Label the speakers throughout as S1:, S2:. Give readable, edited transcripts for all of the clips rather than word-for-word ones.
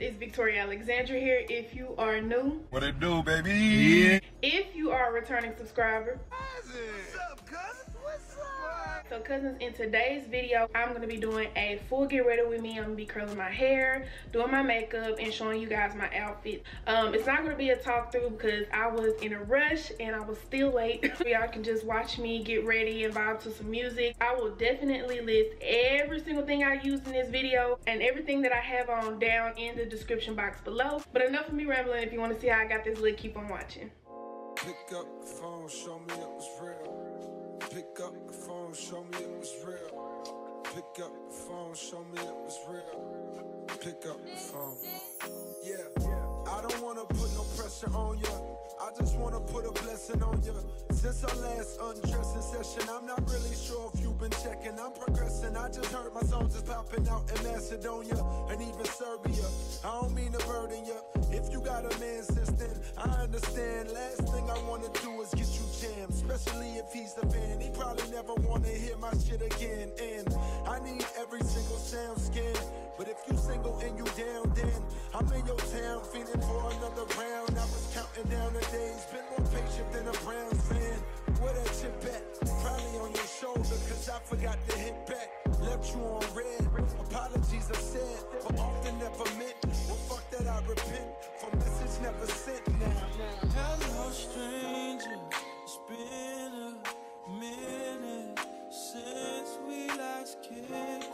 S1: It's Victoria Alexandra here. If you are new,
S2: what it do, baby? Yeah.
S1: If you are a returning subscriber,
S2: What's up, cousin? What's up?
S1: so cousins, in today's video, I'm gonna be doing a full get ready with me. I'm gonna be curling my hair, doing my makeup, and showing you guys my outfit. It's not gonna be a talk through because I was in a rush and I was still late. Y'all can just watch me get ready and vibe to some music. I will definitely list every single thing I used in this video and everything that I have on down in the description box below. But enough of me rambling. If you want to see how I got this look, keep on watching.
S3: Pick up the phone, show me it was real. Pick up the phone, show me it was real. Pick up the phone, show me it was real. Pick up the phone. Yeah, I don't wanna put no pressure on ya. I just wanna put a blessing on ya. Since our last undressing session, I'm not really sure if you've been checking. I'm progressing. I just heard my songs is popping out in Macedonia and even Serbia. I don't mean to burden ya. If you got a man since then, I understand. Last thing I wanna do is get you jammed, especially if he's the fan. He probably never wanna hear my shit again. And I need every single sound scan. But if you single and you down, then I'm in your town feeling for another round. I was counting down the days, been more patient than a Browns fan. Where that chip at? Probably on your shoulder, cause I forgot to hit back. Left you on red, apologies are said, but often never meant. Well, fuck that, I repent for message never sent now.
S4: Hello, stranger. It's been a minute since we last kicked it.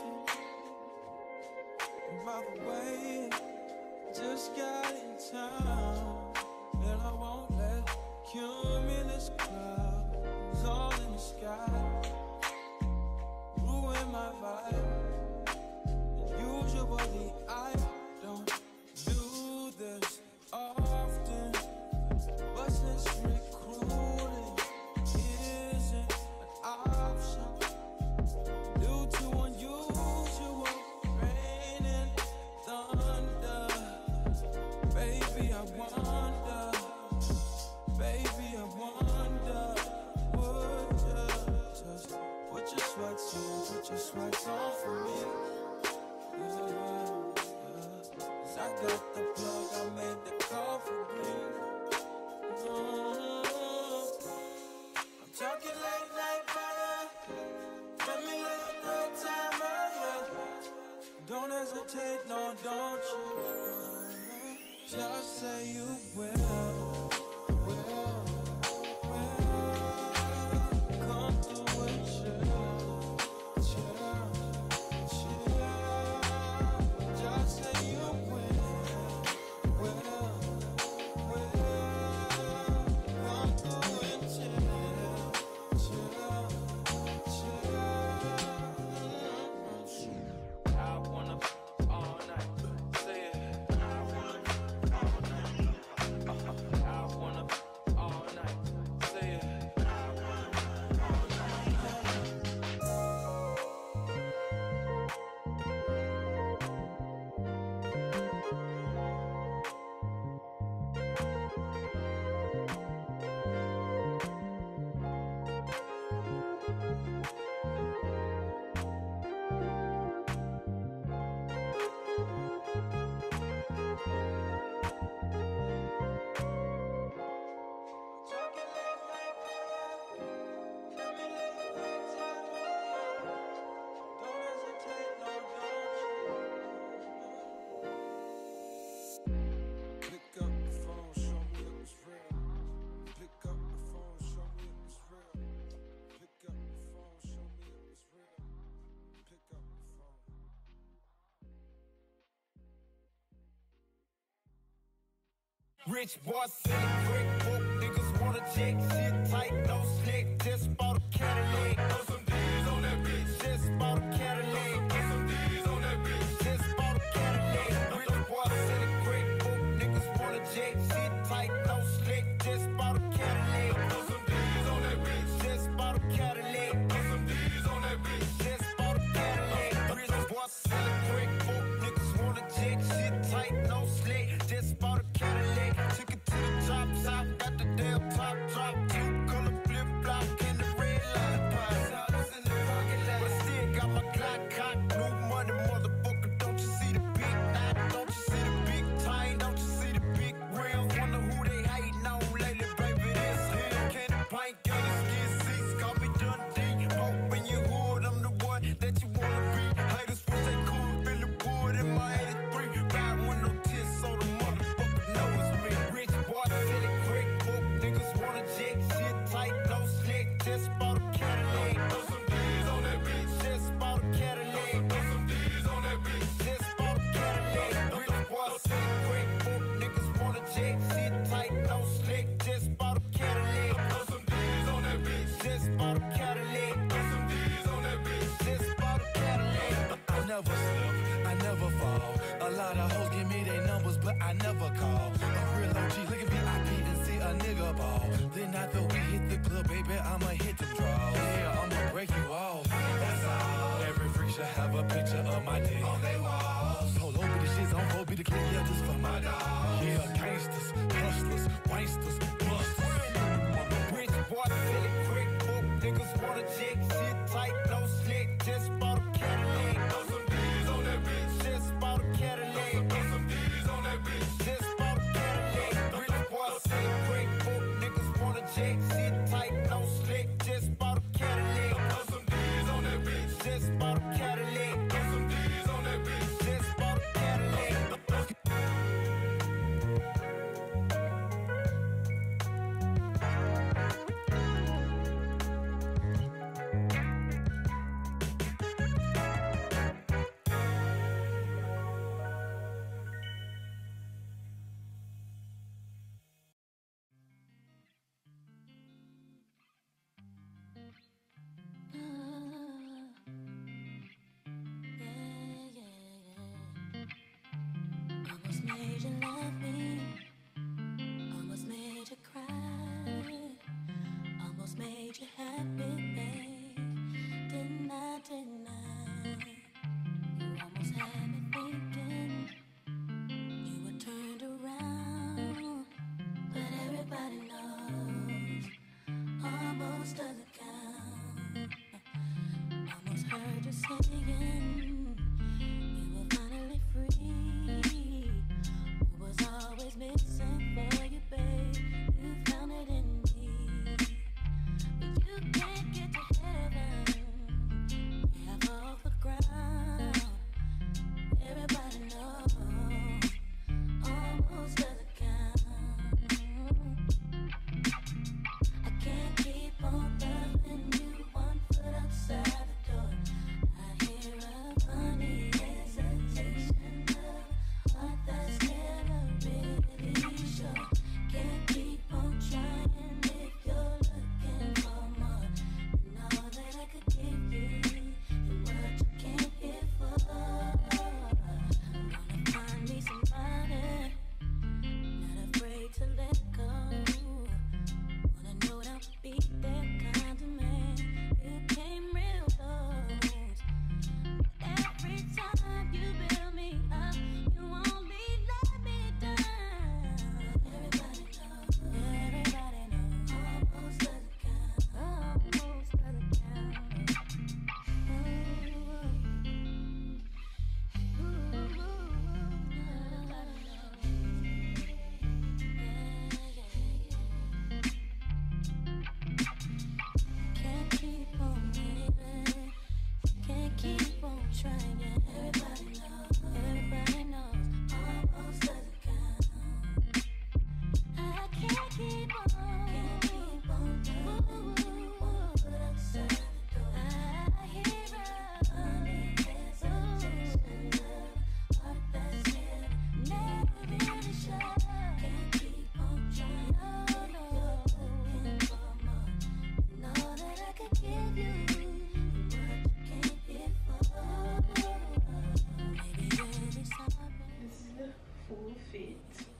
S4: And by the way, just got in town, and I won't let cumulus clouds all in the sky ruin my vibe. Usually I don't do this often, but since recruiting isn't an option due to unusual rain and thunder, baby, I wonder, would you just put your sweats on for me? Cause I got the plug, I made the call for green. I'm talking late night fire. Let me live no time earlier. Don't hesitate, no, don't you? Just say you will. Come through and chill. Just say you will. Come through and chill. I wanna all night. Say it. I wanna all night. I wanna all night. Say it. I wanna all
S3: Pick up the phone, show me it was real. Pick up the phone, show me it was real. Pick up the phone, show me it was real. Pick up the phone.
S5: Rich boy selling brick, broke niggas wanna check shit tight, no slick. Just bought a Cadillac, throw some D's on that bitch. Just bought a Cadillac, throw some D's on that bitch. Just bought a Cadillac. Rich boy selling brick, broke niggas wanna check shit tight, no slick. Just bought a Cadillac, throw some D's on that bitch. Just bought a Cadillac, throw some D's on that bitch. Just bought a Cadillac. Rich boy selling brick, broke niggas wanna check shit tight, no slick. Just bought a Cadillac. Took it to the top, got the damn top drop. Two color flip flop in the red lollipop. I was in the parking lot, but still got my Glock cocked. a ball. Then after we hit the club, baby, I'ma hit them draws. Yeah, I'ma break you off. That's all. Every freak should have a picture of my dick on their walls. Polo be the shits on hold, be the clear, yeah, just for my dog. Yeah, gangsters, hustlers, wanksters, busters. Rich boy, silly, brick, book, niggas wanna check shit tight, no slick, just bought a Cadillac. Throw some D's on that bitch, just bought a Cadillac. Throw some D's on that bitch, just bought a Cadillac. Rich boy, silly, brick, book, niggas wanna check shit tight, no slick, just bought a Cadillac. Throw some D's on that bitch, just bought a Cadillac. Throw some D's on that bitch, just bought a Cadillac.
S6: Almost made you love me, almost made you cry, almost made you happy, babe. Didn't I, didn't I? You almost had me thinking you were turned around, but everybody knows almost doesn't count. Almost heard you saying you were finally free. Was always missing for you, babe. You found it in me. But you can't get to heaven. Have off the ground. Everybody knows. Almost doesn't count. I can't keep on loving you 1 foot outside the door. I hear a funny hesitation of what that's never really sure. Can't keep on trying if you're looking for more. And all that I could give you and what you came here for. I'm gonna find me somebody, not afraid to let go. Wanna know that I'll be that kind of man. You came real close. Every time you build me up, you only let me down. Everybody knows, almost doesn't count, almost doesn't count. Everybody knows. Can't keep on living, can't keep on trying. Everybody knows, almost doesn't count. I can't keep on loving, but outside the door. I hear a funny hesitation of what that's here. Never really sure. Can't keep on trying. Looking for more. And all that I could give you and what you came here for. Maybe you'll be sorry.
S1: This is the full fit.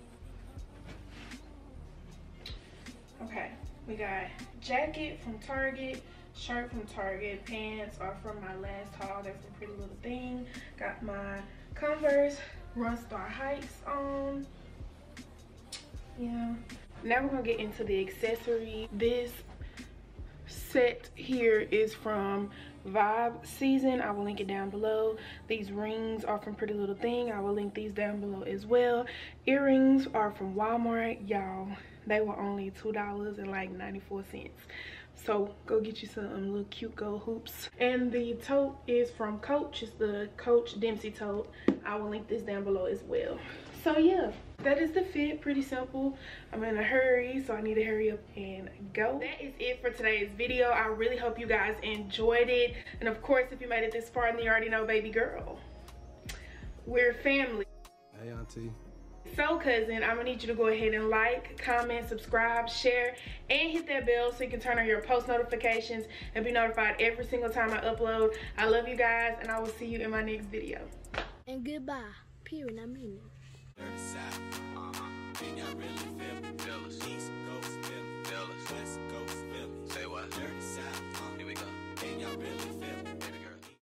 S1: Okay, we got jacket from Target, shirt from Target, pants are from my last haul. That's a Pretty Little Thing. Got my Converse Run Star Hikes on. Yeah. Now we're gonna get into the accessory. This set here is from Vibe Season. I will link it down below. These rings are from Pretty Little Thing. I will link these down below as well. Earrings are from Walmart. Y'all, they were only $2.94. So go get you some little cute gold hoops. And the tote is from Coach. It's the Coach Dempsey tote. I will link this down below as well. So yeah, that is the fit. Pretty simple. I'm in a hurry, so I need to hurry up and go. That is it for today's video. I really hope you guys enjoyed it. And of course, if you made it this far, then you already know, baby girl, we're family.
S7: Hey, auntie.
S1: So cousin, I'm gonna need you to go ahead and like, comment, subscribe, share, and hit that bell so you can turn on your post notifications and be notified every single time I upload. I love you guys, and I will see you in my next video.
S8: And goodbye. Period. I mean it.
S5: Dirty South, then y'all really feel us. East Coast, feel